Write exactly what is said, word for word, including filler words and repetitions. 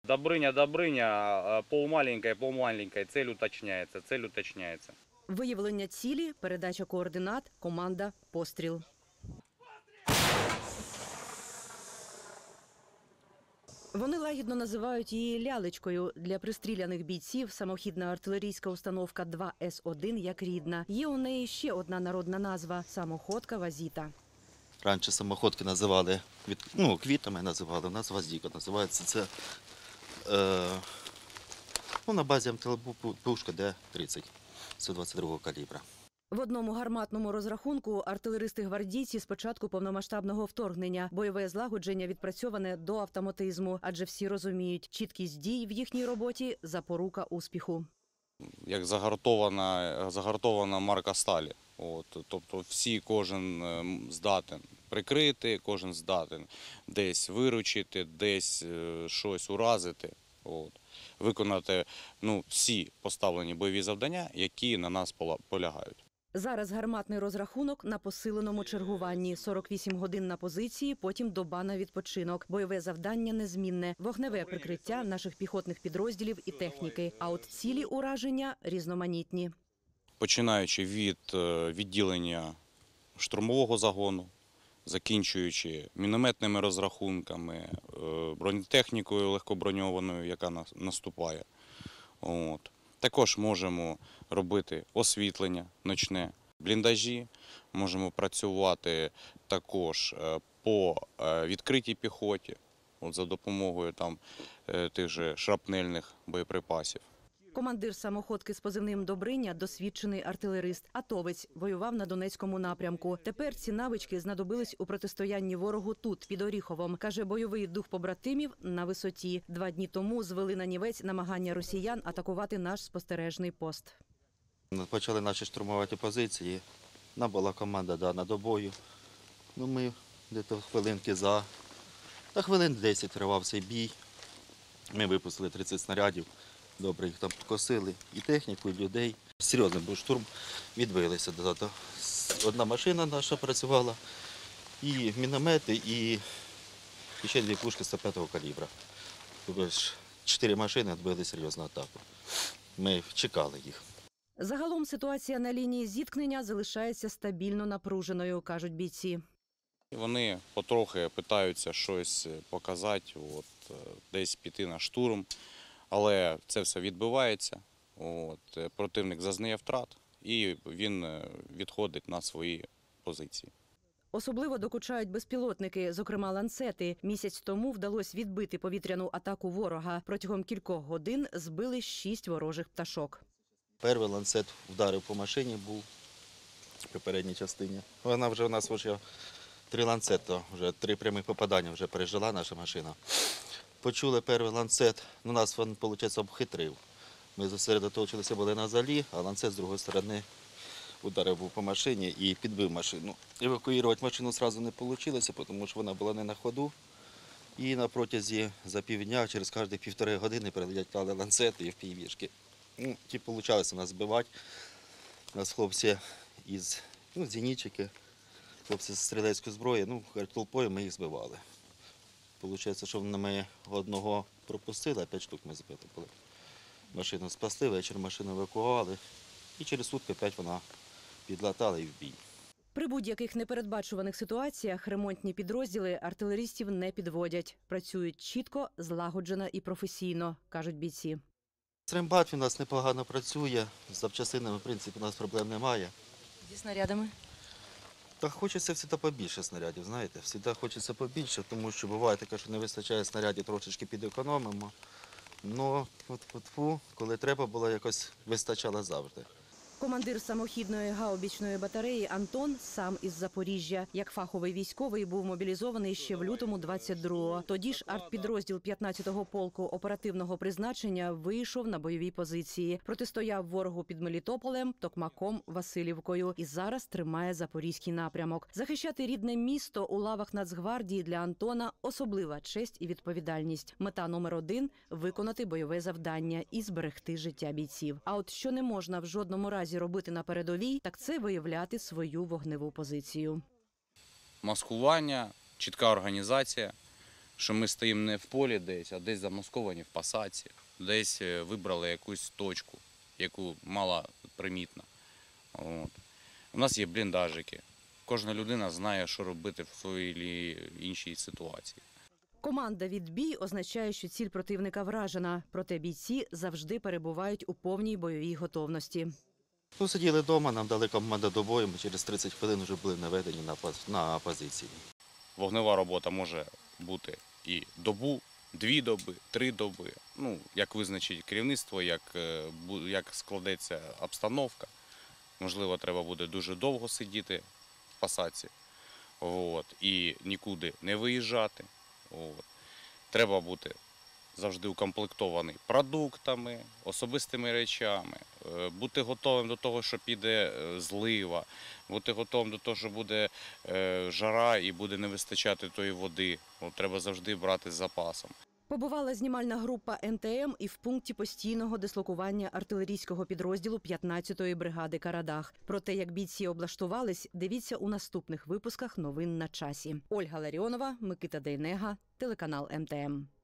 Добрыня, Добрыня, полмаленькая, полмаленькая, цель уточняется, цель уточняется. Виявлення цілі, передача координат, команда, постріл. Вони лагідно називають її лялечкою. Для пристріляних бійців самохідна артилерійська установка два С один як рідна. Є у неї ще одна народна назва – самоходка Вазіта. Раніше самоходки називали, ну, квітами називали, у нас Вазіка називається. Це е, ну, на базі МТЛ-пушка Д тридцять сто двадцять другого калібра. В одному гарматному розрахунку артилеристи-гвардійці з початку повномасштабного вторгнення. Бойове злагодження відпрацьоване до автоматизму, адже всі розуміють, чіткість дій в їхній роботі – запорука успіху. Як загартована, загартована марка сталі. От, тобто всі, кожен здатен прикрити, кожен здатен десь виручити, десь щось уразити. От. Виконати ну, всі поставлені бойові завдання, які на нас полягають. Зараз гарматний розрахунок на посиленому чергуванні. сорок вісім годин на позиції, потім доба на відпочинок. Бойове завдання незмінне. Вогневе прикриття наших піхотних підрозділів і техніки. А от цілі ураження різноманітні. Починаючи від відділення штурмового загону, закінчуючи мінометними розрахунками, бронетехнікою легкоброньованою, яка наступає. От. Також можемо робити освітлення ночне, бліндажі, можемо працювати також по відкритій піхоті, от за допомогою там, тих же шрапнельних боєприпасів. Командир самоходки з позивним «Добриня» – досвідчений артилерист. Атовець, воював на Донецькому напрямку. Тепер ці навички знадобились у протистоянні ворогу тут, під Оріховом. Каже, бойовий дух побратимів на висоті. Два дні тому звели на нівець намагання росіян атакувати наш спостережний пост. Почали наші штурмувати позиції. Нам була команда дана до бою. Ну, ми десь хвилинки за, та хвилин десять тривав цей бій. Ми випустили тридцять снарядів. Добре їх там покосили, і техніку, і людей. Серйозний був штурм, відбилися. Одна машина наша працювала, і міномети, і ще дві пушки сто п'ятого калібра. Тобто чотири машини відбили серйозну атаку. Ми чекали їх. Загалом ситуація на лінії зіткнення залишається стабільно напруженою, кажуть бійці. Вони потрохи питаються щось показати, от, десь піти на штурм. Але це все відбивається, от, противник зазнає втрат і він відходить на свої позиції. Особливо докучають безпілотники, зокрема ланцети. Місяць тому вдалося відбити повітряну атаку ворога. Протягом кількох годин збили шість ворожих пташок. Перший ланцет вдарив по машині, був при передній частині. Вона вже у нас вже три ланцета, вже три прямих попадання вже пережила наша машина. Почули перший ланцет, ну, нас він, виходить, обхитрив. Ми зосередоточилися були на залі, а ланцет з другої сторони ударив був по машині і підбив машину. Евакуювати машину одразу не вийшло, тому що вона була не на ходу. І на протязі за півдня, через кожні півтори години прилітали ланцети і впівішки. Ну, ті вийшло у нас збивати. У нас хлопці із ну, зенітчики, хлопці з стрілецької зброї, ну, толпою ми їх збивали. Получається, що ми одного пропустили, а п'ять штук ми збили були. Машину спасли, вечір машину евакуювали, і через сутки п'ять вона підлатала і в бій. При будь-яких непередбачуваних ситуаціях ремонтні підрозділи артилеристів не підводять. Працюють чітко, злагоджено і професійно, кажуть бійці. Рембат у нас непогано працює, з запчастинами, в принципі, у нас проблем немає. Зі снарядами? Та хочеться завжди побільше снарядів, знаєте, завжди хочеться побільше, тому що буває таке, що не вистачає снарядів, трошечки підекономимо. Ну, фу-фу-фу, коли треба було, якось вистачало завжди. Командир самохідної гаубічної батареї Антон сам із Запоріжжя. Як фаховий військовий був мобілізований ще в лютому двадцять другого. Тоді ж артпідрозділ п'ятнадцятого полку оперативного призначення вийшов на бойові позиції. Протистояв ворогу під Мелітополем, Токмаком, Василівкою. І зараз тримає запорізький напрямок. Захищати рідне місто у лавах Нацгвардії для Антона – особлива честь і відповідальність. Мета номер один – виконати бойове завдання і зберегти життя бійців. А от що не можна в жодному разі робити на передовій, так це виявляти свою вогневу позицію. Маскування, чітка організація, що ми стоїмо не в полі десь, а десь замасковані в посадці, десь е, вибрали якусь точку, яку мало примітна. От. У нас є бліндажики. Кожна людина знає, що робити в своїй чи іншій ситуації. Команда «Відбій» означає, що ціль противника вражена, проте бійці завжди перебувають у повній бойовій готовності. Ну, сиділи вдома, нам дали команду до бою, ми через тридцять хвилин вже були наведені на, поз- на позиції. Вогнева робота може бути і добу, дві доби, три доби. Ну, як визначить керівництво, як, е, бу- як складеться обстановка. Можливо, треба буде дуже довго сидіти в посадці. От, і нікуди не виїжджати. От. Треба бути завжди укомплектований продуктами, особистими речами, е, бути готовим до того, що піде е, злива, бути готовим до того, що буде е, жара і буде не вистачати тої води. От, треба завжди брати з запасом. Побувала знімальна група ен те ем і в пункті постійного дислокування артилерійського підрозділу п'ятнадцятої бригади «Карадах». Про те, як бійці облаштувались, дивіться у наступних випусках новин на часі. Ольга Ларіонова, Микита Дейнега, телеканал ем те ем.